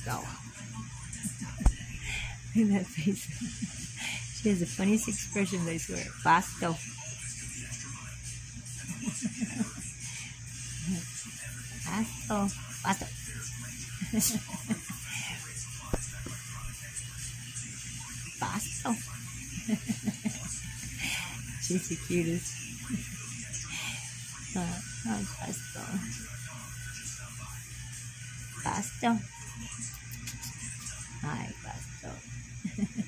go. Look at that face. She has the funniest expressions, I swear. Pasto. Pasto. Pasto. Pasto. She's the cutest. Pasto. Pasto. Hi, Pasto.